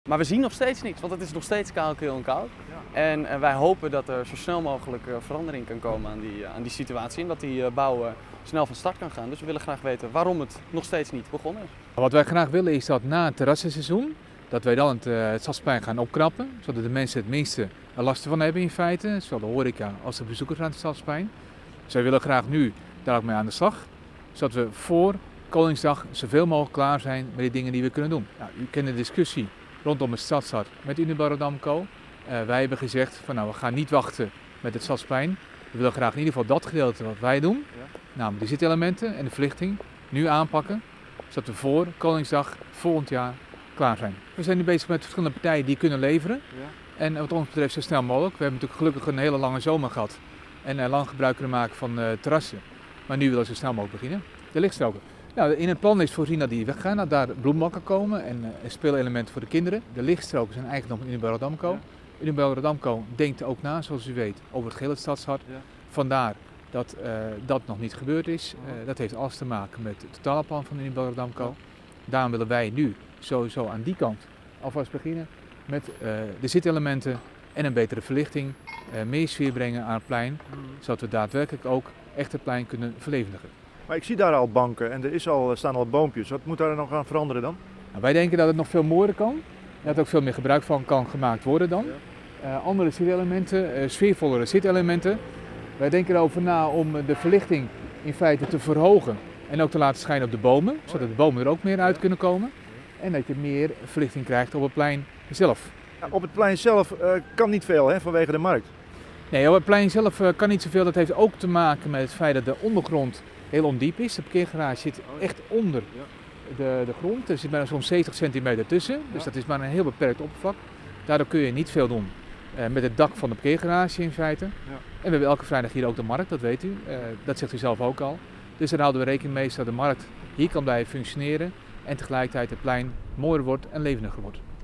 Maar we zien nog steeds niks, want het is nog steeds kaal, kil en koud. Ja. En wij hopen dat er zo snel mogelijk verandering kan komen aan die situatie. En dat die bouw snel van start kan gaan. Dus we willen graag weten waarom het nog steeds niet begonnen is. Wat wij graag willen is dat na het terrassenseizoen, dat wij dan het Stadsplein gaan opknappen. Zodat de mensen het minste last van hebben in feite. Zowel de horeca als de bezoekers aan het Stadsplein. Dus wij willen graag nu daar ook mee aan de slag. Zodat we voor Koningsdag zoveel mogelijk klaar zijn met die dingen die we kunnen doen. Nou, u kent de discussie rondom het Stadshart met Unibail Rodamco. Wij hebben gezegd van nou, we gaan niet wachten met het Stadsplein. We willen graag in ieder geval dat gedeelte wat wij doen, namelijk de zitelementen en de verlichting, nu aanpakken. Zodat we voor Koningsdag volgend jaar klaar zijn. We zijn nu bezig met verschillende partijen die kunnen leveren. Ja. En wat ons betreft zo snel mogelijk. We hebben natuurlijk gelukkig een hele lange zomer gehad. En lang gebruik kunnen maken van terrassen. Maar nu willen we zo snel mogelijk beginnen. De lichtstroken. Nou, in het plan is voorzien dat die weggaan, dat daar bloembakken komen en speelelementen voor de kinderen. De lichtstroken zijn eigendom van Unibail Rodamco. Ja. Unibail Rodamco denkt ook na, zoals u weet, over het gehele Stadshart. Ja. Vandaar dat dat nog niet gebeurd is. Dat heeft alles te maken met het totaalplan van Unibail Rodamco. Daarom willen wij nu sowieso aan die kant alvast beginnen met de zitelementen en een betere verlichting. Meer sfeer brengen aan het plein, zodat we daadwerkelijk ook echt het plein kunnen verlevendigen. Maar ik zie daar al banken en er staan al boompjes. Wat moet daar nog aan veranderen dan? Nou, wij denken dat het nog veel mooier kan. En dat er ook veel meer gebruik van kan gemaakt worden dan. Andere zitelementen, sfeervollere zitelementen. Wij denken erover na om de verlichting in feite te verhogen en ook te laten schijnen op de bomen, zodat de bomen er ook meer uit kunnen komen. En dat je meer verlichting krijgt op het plein zelf. Ja, op het plein zelf kan niet veel hè, vanwege de markt. Nee, op het plein zelf kan niet zoveel. Dat heeft ook te maken met het feit dat de ondergrond heel ondiep is. De parkeergarage zit echt onder de grond. Er zit bijna zo'n 70 centimeter tussen. Dus dat is maar een heel beperkt oppervlak. Daardoor kun je niet veel doen met het dak van de parkeergarage in feite. Ja. En we hebben elke vrijdag hier ook de markt, dat weet u. Dat zegt u zelf ook al. Dus daar houden we rekening mee zodat de markt hier kan blijven functioneren. En tegelijkertijd het plein mooier wordt en levendiger wordt.